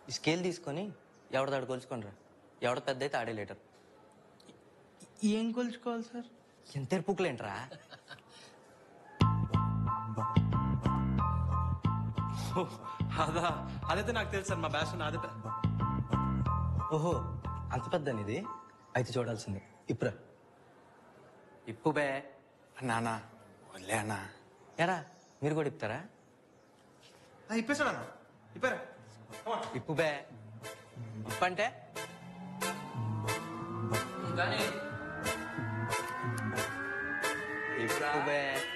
ఈ స్కేల్ తీసుకొని ఎవరిదాడు కొలుచుకోనరా. ఎవడ పెద్ద అయితే ఆడే లీటర్. ఏం కొలుచుకోవాలి సార్? ఎంత ఎరుపుకులేంట్రా. అదా, అదైతే నాకు తెలుసు సార్. మా బ్యాచ్ అదే. ఓహో, అంత పెద్ద ఇది అయితే చూడాల్సింది. ఇప్పురా ఇప్పు బే. నానా వదిలే అన్నా. ఎరా మీరు కూడా ఇప్పుతారా? ఇప్పేసాడు అన్న, ఇప్పారా. ఇప్పు బే. ఇప్పు అంటే ఇప్పు బే.